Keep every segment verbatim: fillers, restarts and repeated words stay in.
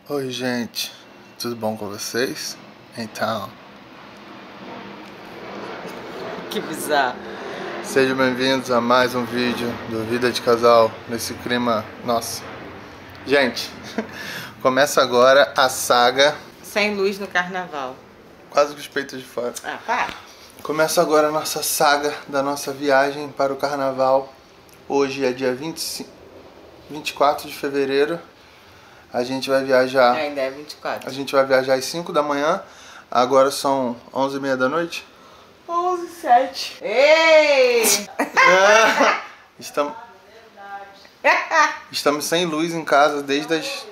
Oi gente, tudo bom com vocês? Então... Que bizarro. Sejam bem-vindos a mais um vídeo do Vida de Casal, nesse clima... Nossa. Gente, começa agora a saga... Sem luz no carnaval. Quase com os peitos de fora. Ah, pá. Começa agora a nossa saga da nossa viagem para o carnaval. Hoje é dia vinte e cinco, vinte e quatro de fevereiro. A gente vai viajar... Ainda é vinte e quatro. A gente vai viajar às cinco da manhã. Agora são onze e meia da noite. onze e sete. Ei! É, estamos... Estamos sem luz em casa desde as...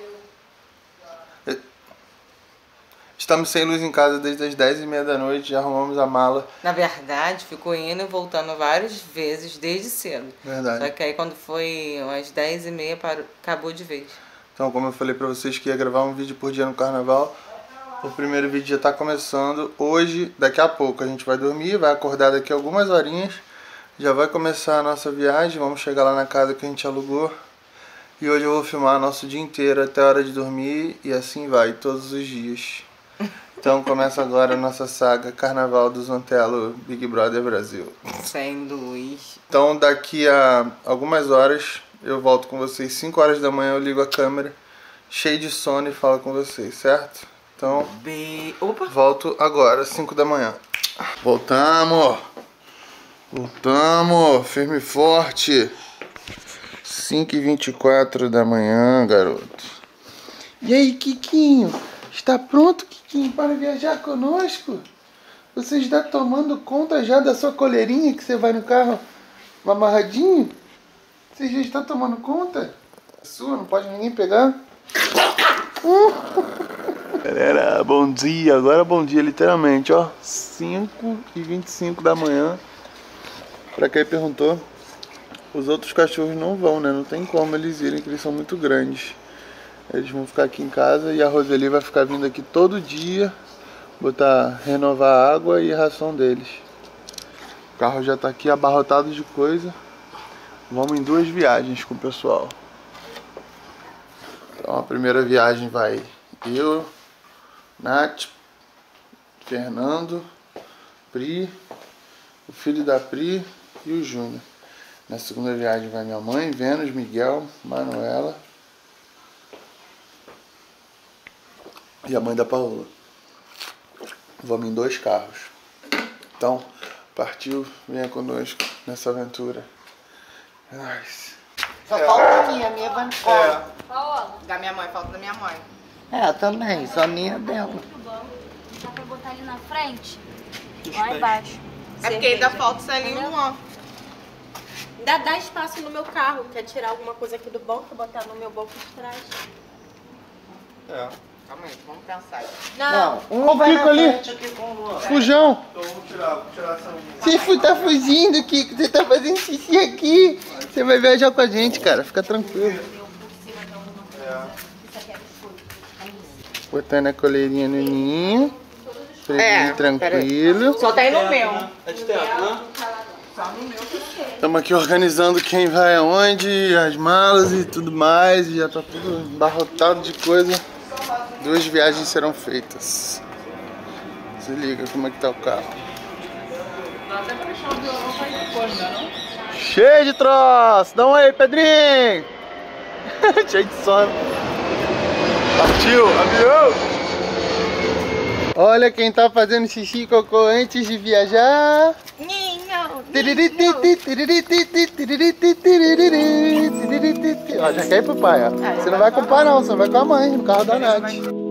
Estamos sem luz em casa desde as dez e meia da noite. Já arrumamos a mala. Na verdade, ficou indo e voltando várias vezes desde cedo. Verdade. Só que aí quando foi umas dez e meia, parou, acabou de vez. Então, como eu falei pra vocês que ia gravar um vídeo por dia no carnaval, o primeiro vídeo já tá começando. Hoje, daqui a pouco, a gente vai dormir, vai acordar daqui a algumas horinhas. Já vai começar a nossa viagem, vamos chegar lá na casa que a gente alugou. E hoje eu vou filmar nosso dia inteiro até a hora de dormir e assim vai, todos os dias. Então começa agora a nossa saga Carnaval do Zontelo Big Brother Brasil. Sem luz. Então daqui a algumas horas eu volto com vocês. cinco horas da manhã eu ligo a câmera, cheio de sono, e falo com vocês, certo? Então Be... Opa. volto agora, cinco da manhã. Voltamos! Voltamos! Firme e forte! cinco e vinte e quatro da manhã, garoto. E aí, Kikinho? Está pronto, Kikinho, para viajar conosco? Você está tomando conta já da sua coleirinha que você vai no carro amarradinho? Você já está tomando conta? É sua, não pode ninguém pegar? Galera, bom dia. Agora bom dia, literalmente, ó. cinco e vinte e cinco da manhã. Pra quem perguntou, os outros cachorros não vão, né? Não tem como eles irem, porque eles são muito grandes. Eles vão ficar aqui em casa e a Roseli vai ficar vindo aqui todo dia, botar, renovar a água e a ração deles. O carro já tá aqui abarrotado de coisa. Vamos em duas viagens com o pessoal. Então a primeira viagem vai eu, Nath, Fernando, Pri, o filho da Pri e o Júnior. Na segunda viagem vai minha mãe, Vênus, Miguel, Manuela e a mãe da Paola. Vamos em dois carros. Então, partiu, venha conosco nessa aventura. É nóis. Só falta a minha, a minha vai no colo. É. Paola. Da minha mãe, falta da minha mãe. É, também, só a minha dela. Muito bom. Dá pra botar ali na frente? Lá embaixo. É porque ainda falta o selinho, ó. Ainda dá espaço no meu carro. Quer tirar alguma coisa aqui do banco e botar no meu banco de trás? É. Calma aí, vamos pensar. Não. Um vai Kiko ali. Fujão. Então vamos tirar, vamos tirar essa unha. Você fu- tá fugindo, Kiko. Você tá fazendo xixi aqui. Você vai viajar com a gente, cara. Fica tranquilo. Botando a coleirinha no ninho. É, tranquilo. Só tá aí no meu. É de teto, né? Estamos aqui organizando quem vai aonde, as malas e tudo mais. E já tá tudo embarrotado de coisa. Duas viagens serão feitas. Se liga como é que tá o carro. Cheio de troço! Dá um aí, Pedrinho! Cheio de sono. Partiu, avião! Olha quem tá fazendo xixi e cocô antes de viajar. Ó, já quer ir pro pai, ó. Você não vai com o pai não, você vai com a mãe, no carro da Nath.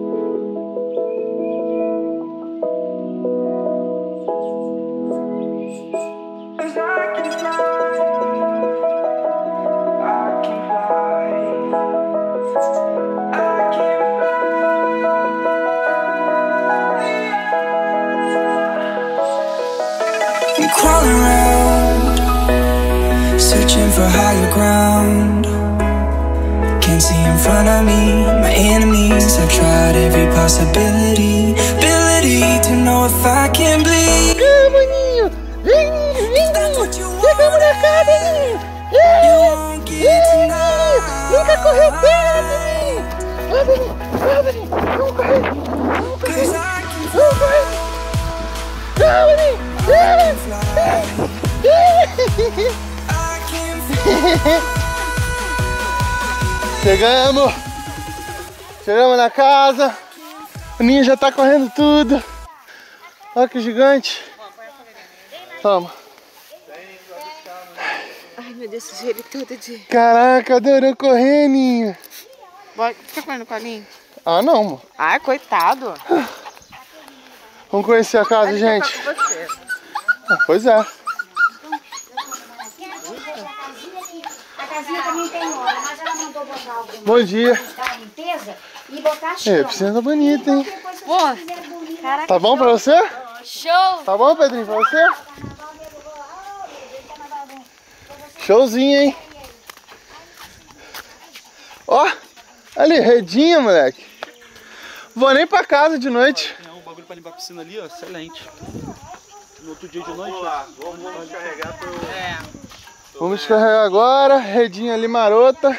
Crawling around, searching for higher ground. Can't see in front of me, my enemies. I've tried every possibility, ability to know if I can bleed. Vem, maninho! Vem, vem, chegamos na casa, maninho! Vem, vem, vem cá correr, vem, maninho! Vai, maninho! Vai, maninho! Chegamos. Chegamos na casa. O Ninho já tá correndo tudo. Olha que gigante. Toma. Ai, meu Deus, esse ele todo de... Caraca, adorou correr, Ninho. Bora, fica comendo colinho? Ah, não, amor. Ai, coitado. Vamos conhecer a casa, gente. Com você. Ah, pois é. A casinha também tem hora, mas ela mandou botar alguma Bom dia. da limpeza e botar a É, chama. piscina tá bonita, hein? Pô, caraca, Tá bom pra você? Show! Tá bom, Pedrinho, pra você? Showzinho, hein? Ó, ali, redinha, moleque. Vou nem pra casa de noite. Tem um bagulho pra limpar a piscina ali, ó, excelente. No outro dia de noite. Vamos lá, vamos descarregar pro... É. Vamos descarregar agora, redinha ali marota.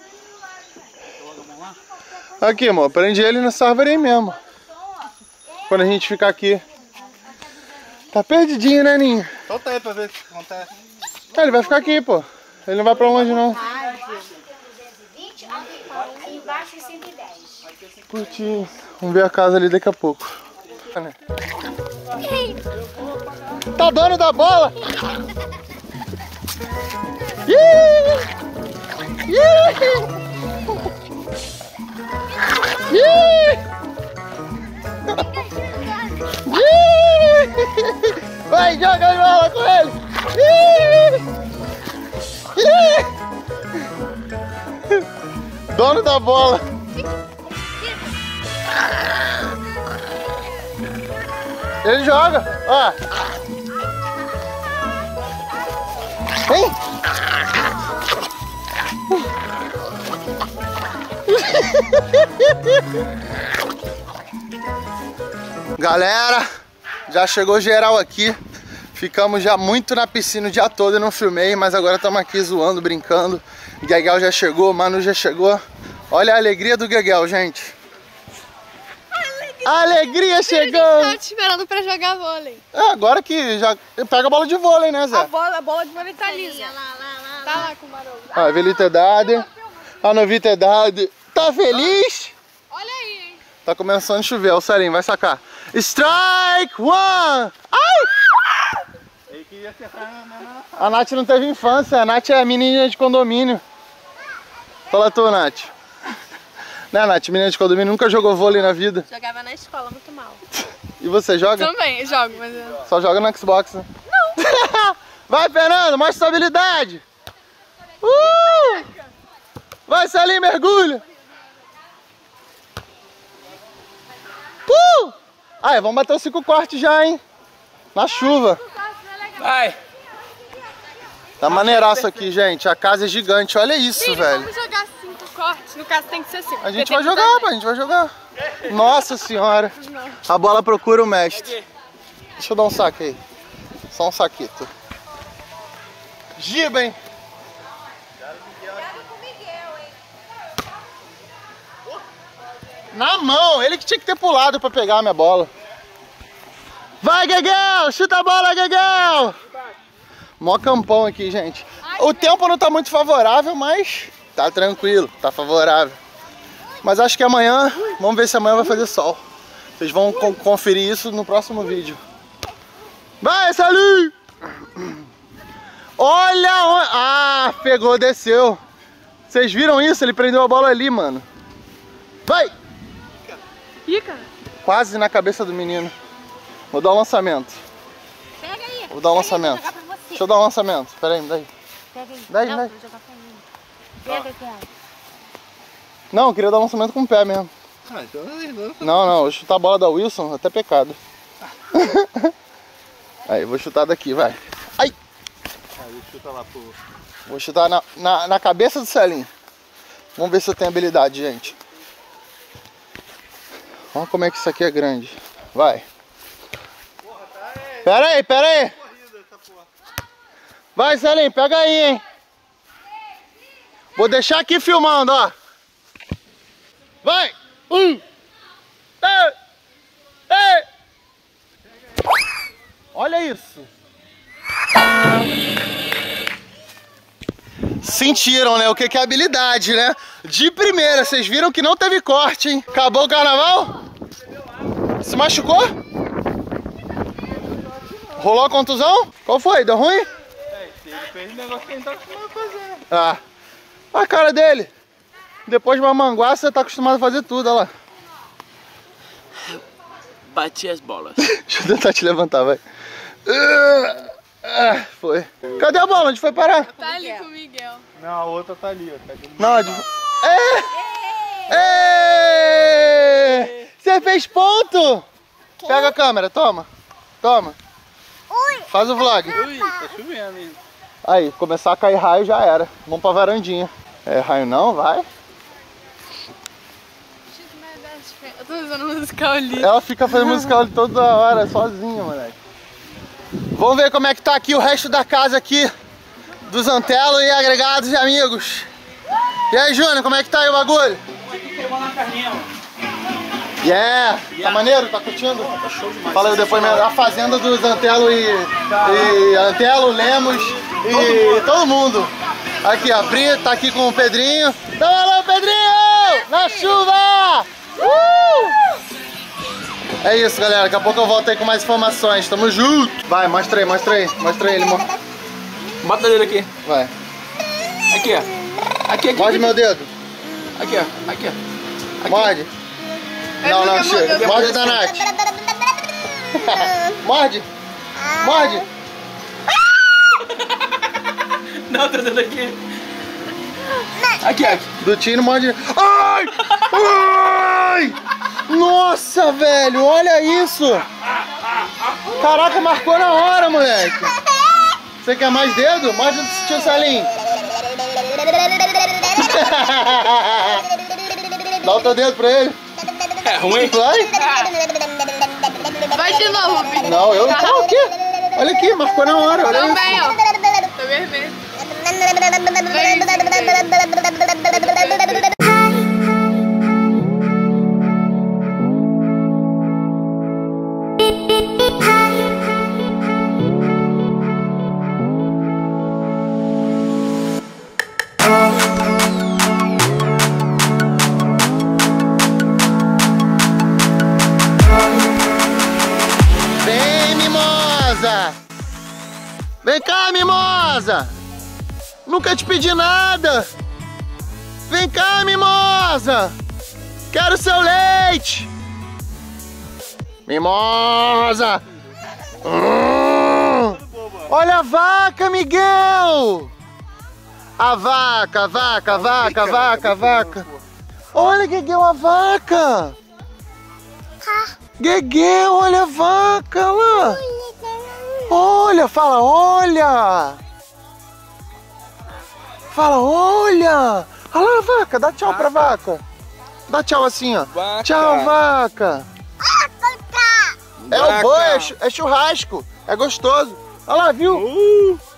Aqui, amor, prende ele nessa árvore aí mesmo. Quando a gente ficar aqui. Tá perdidinho, né, Ninho? Solta aí pra ver o que acontece. Ah, ele vai ficar aqui, pô. Ele não vai pra longe, não. embaixo é cento e dez. Curti. Vamos ver a casa ali daqui a pouco. Tá dono da bola? Vai, joga a bola com ele! Dono da bola! Ele joga, ó! Vem! Galera, já chegou geral aqui. Ficamos já muito na piscina o dia todo e não filmei, mas agora estamos aqui zoando, brincando. Gueguel já chegou, Manu já chegou. Olha a alegria do Gueguel, gente. A alegria chegou! Tava te esperando pra jogar vôlei. É, agora que já pega a bola de vôlei, né, Zé? A bola, a bola de vôlei tá lisa. Tá lá com o barulho. Ah, a velita idade, a novita idade. Tá feliz? Olha aí, hein? Tá começando a chover, o Salim vai sacar. Strike one! Ai! Ele queria acertar na... A Nath não teve infância, a Nath é a menina de condomínio. Fala tu, Nath. Né, Nath? Menina de condomínio nunca jogou vôlei na vida. Jogava na escola muito mal. E você joga? Também, eu jogo, mas eu... Só joga no Xbox, né? Não! Vai, Fernando, mostra sua habilidade! Uh! Vai, Salim, mergulha! Uh! Aí, vamos bater os cinco cortes já, hein? Na chuva. Vai! Tá maneiraço aqui, gente. A casa é gigante, olha isso, Filho, velho. vamos jogar cinco cortes. No caso tem que ser assim. A gente vai jogar, pô, a gente vai jogar. Nossa senhora. A bola procura o mestre. Deixa eu dar um saque aí. Só um saquito. Giba, hein? Na mão, ele que tinha que ter pulado pra pegar a minha bola. Vai, Gueguel! Chuta a bola, Gueguel! Mó campão aqui, gente. O tempo não tá muito favorável, mas tá tranquilo, tá favorável. Mas acho que amanhã, vamos ver se amanhã vai fazer sol. Vocês vão co- conferir isso no próximo vídeo. Vai, Salim! Olha onde... Ah, pegou, desceu. Vocês viram isso? Ele prendeu a bola ali, mano. Vai! Fica. Quase na cabeça do menino. Vou dar um lançamento. Pega aí. Vou dar um lançamento. Vou jogar pra você. Deixa eu dar um lançamento. Pera aí, me dá aí. Pega aí. Daí, Não, daí. vou jogar pra mim. Pega, cara. Não, eu queria dar um lançamento com o pé mesmo. Ah, então não. Não, não, eu chutar a bola da Wilson, até pecado. Aí, vou chutar daqui, vai. Ai! Aí chuta lá pro... Vou chutar na, na, na cabeça do Celinho. Vamos ver se eu tenho habilidade, gente. Olha como é que isso aqui é grande. Vai. Pera aí, pera aí. Vai, Celinho, pega aí, hein. Vou deixar aqui filmando, ó. Vai. Um. Dois. Três. Olha isso. sentiram, né? O que que é habilidade, né? De primeira, vocês viram que não teve corte, hein? Acabou o carnaval? Se machucou? Rolou a contusão? Qual foi? Deu ruim? É, ele fez um negócio que ele tá acostumado a fazer. Ah, a cara dele. Depois de uma manguaça, você tá acostumado a fazer tudo, olha lá. Bati as bolas. Deixa eu tentar te levantar, vai. Ah, foi. Cadê a bola? Onde foi parar? Tá ali com o Miguel. Não, a outra tá ali, ó. Tá ali. Não, onde... É! É! Você fez ponto? Pega a câmera, toma. Toma. Faz o vlog. Ui, tá chovendo, hein? Aí, começar a cair raio já era. Vamos pra varandinha. É raio não? Vai. Eu tô usando musical ali. Ela fica fazendo musical ali toda hora, sozinha, moleque. Vamos ver como é que tá aqui o resto da casa aqui. Dos Antelo e agregados e amigos. E aí, Júnior, como é que tá aí o bagulho? Vamos aqui queimando a carninha, ó. Yeah! Tá maneiro? Tá curtindo? Tá show demais. Fala aí o depoimento da fazenda dos Antelo e, e Antelo, Lemos e todo mundo. Aqui, ó, Pri tá aqui com o Pedrinho. Dá um alô, Pedrinho! Na chuva! Uh! É isso, galera. Daqui a pouco eu volto aí com mais informações. Tamo junto! Vai, mostra aí, mostra aí. Mostra aí, ele. Bota o dedo aqui. Vai. Aqui, ó. Aqui, aqui. Morde meu dedo. Aqui, ó. Aqui, ó. Aqui. Morde. Não, não, chega. Morde da Nath. Morde. Morde. Não, tá dando aqui. Aqui, aqui. Do tiro, morde. Ai! Ai! Nossa, velho, olha isso. Caraca, marcou na hora, moleque. Você quer mais dedo? Morde do tio Salim. Dá o teu dedo pra ele. É ruim? Vai? Vai de novo, Pedro. Não, eu não. O quê? Olha aqui, marcou na hora. Olha isso. Também, ó. Tá vermelho. Vem cá, mimosa! Nunca te pedi nada! Vem cá, mimosa! Quero seu leite! Mimosa! Hum. Olha a vaca, Miguel! A vaca, a vaca, a vaca, a vaca, a vaca! Olha, Gueguel, a vaca! Gueguel, olha a vaca lá! Olha, fala, olha! Fala, olha! Olha lá a vaca, dá tchau pra vaca. Dá tchau assim, ó. Vaca. Tchau, vaca. É o boi, é, chu- é churrasco. É gostoso. Olha lá, viu? Uh. Uh.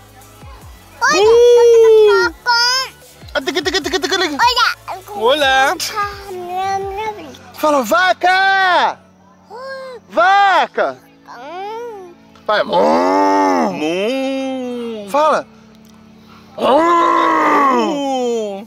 Olha! Fala, vaca! Vaca! Vai, mum. Mum. Fala. Mum.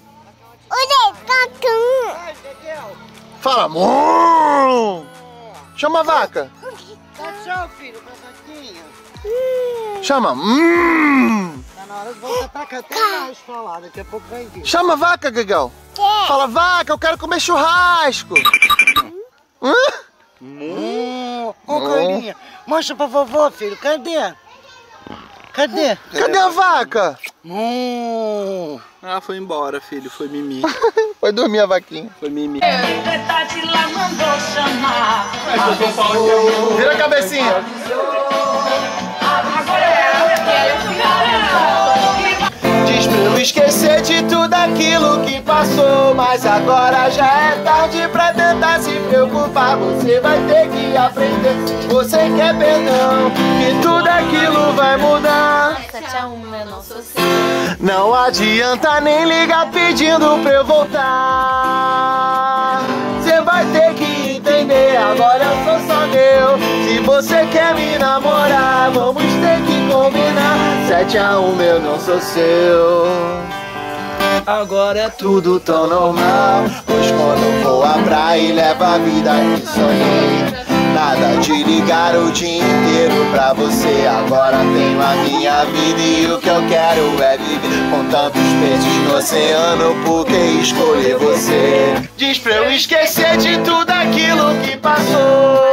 Fala, mum. Chama a vaca. Dá tchau, filho, pra vaquinha. Chama. Hum. Tá na hora de voltar pra cá, até mais falar. Daqui a pouco vai vir. Chama a vaca, Guegal. Fala, vaca, eu quero comer churrasco. Hã? Hum. Ô, Coelhinha, mostra pra vovô, filho. Cadê? Cadê? Cadê a vaca? Hum. Ah, foi embora, filho. Foi mimi. Foi dormir a vaquinha. Foi mimi. Vira a cabecinha. Diz pra eu esquecer de tudo aquilo que passou, mas agora já é tarde pra tentar se preocupar. Você vai ter que aprender, se você quer perdão, que tudo aquilo vai mudar. sete a um, eu não sou seu. Não adianta nem ligar pedindo pra eu voltar. Você vai ter que entender, agora eu sou só meu. Se você quer me namorar, vamos ter que combinar. Sete a um, eu não sou seu. agora é tudo tudo tão normal. Pois quando vou à praia e levo a vida que sonhei, nada de ligar o dia inteiro pra você. Agora tenho a minha vida e o que eu quero é viver com tantos peixes no oceano. Por que escolher você? Diz pra eu esquecer de tudo aquilo que passou.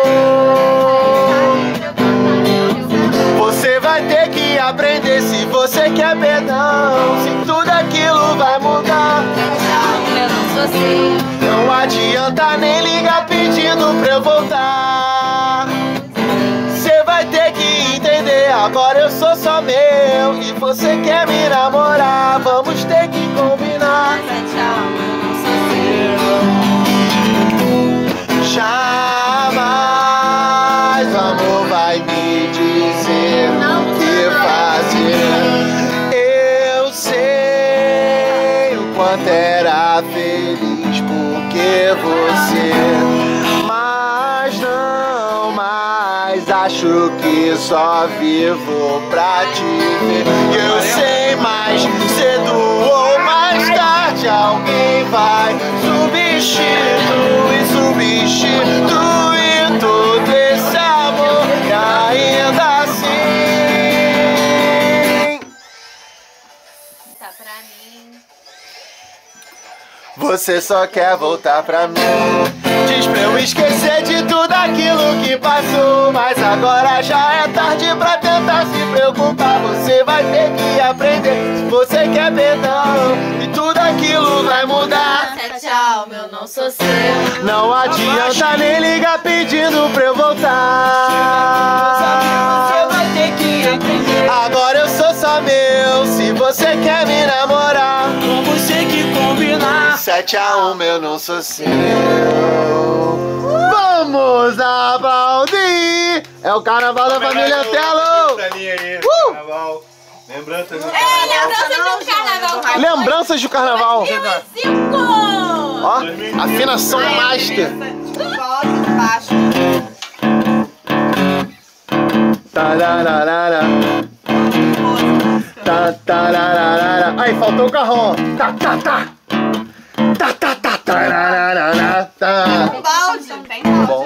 Você vai ter que aprender se você quer perdão. Se tudo aquilo vai mudar, Eu não sou assim. não adianta nem ligar pedindo pra eu voltar. Cê vai ter que entender, agora eu sou só meu e você quer me namorar. Vamos ter que combinar. Tchau, eu não sou assim. Jamais o amor vai me dizer o que fazer. Eu sei o quanto era feliz porque você, mas não mais. Acho que só vivo pra te ver. Eu sei, mais cedo ou mais tarde alguém vai substituir, substituir todo esse amor. E ainda assim Tá pra mim. você só quer voltar pra mim. Diz pra eu esquecer de tudo aquilo que passou, mas agora já é tarde pra tentar se preocupar. Você vai ter que aprender se você quer perdão e tudo aquilo vai mudar. Tchau, meu não sou seu. Não adianta nem ligar pedindo pra eu voltar. Você vai ter que aprender. Agora eu sou só meu, se você quer me namorar. Vamos ter que combinar. sete a um, eu não sou seu. Vamos aplaudir! É o carnaval da família Telo! Uh! Carnaval. Lembranças do É, carnaval. lembranças do carnaval. Lembranças do carnaval! Cinco! Ó, afinação master! Volta embaixo. Tararara. Tá, tararara. Aí, faltou o carrão, ó. Tá, tá, tá. Tá, tá, tá, tararara, tá. Balde. Tem Bom.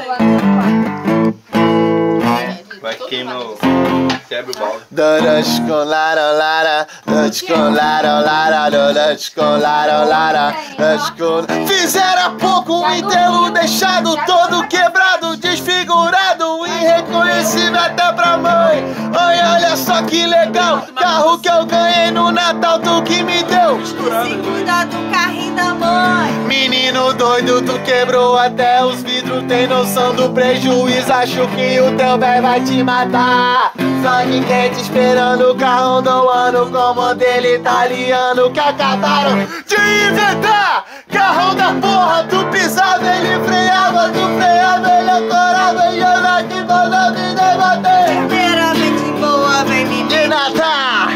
Vai queimar o quebra o balde. Dodas com lara, lara, dodas com lara, lara, dodas com lara, lara, dodas com... Fizeram há pouco um enterro, deixado todo quebrado, desfigurado, irreconhecível até pra mãe. Oi, olha só que legal, carro que eu ganhei no Natal, tu que me deu. Se cuida do carrinho da mãe. Menino doido, tu quebrou até os vidros, tem noção do prejuízo, acho que o teu véi vai te matar. Sangue quente esperando o carrão do ano com modelo italiano que acabaram de inventar. Carrão da porra, tu pisava, ele freava, tu freava, ele atorava e eu aqui toda vida e bater. Primeiramente boa, vem me De Natal!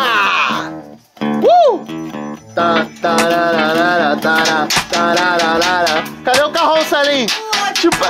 Uh! Tá, tararara, tará, tararara. Cadê o carrão, Salim? Tipo...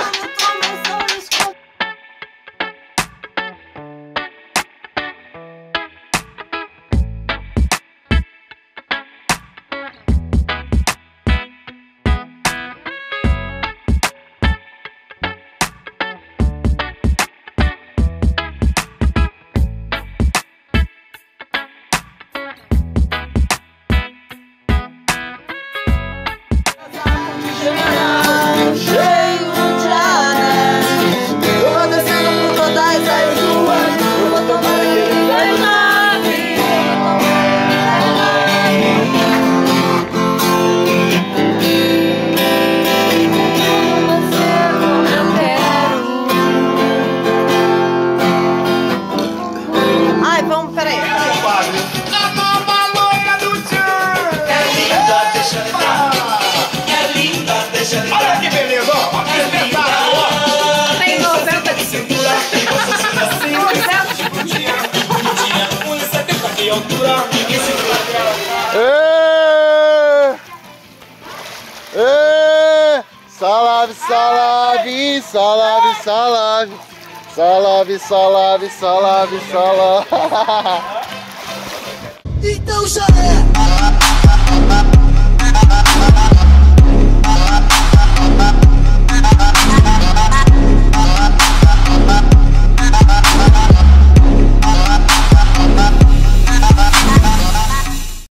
Salve, salve, salve, salve, salve, salve, salve, salve. Então já é.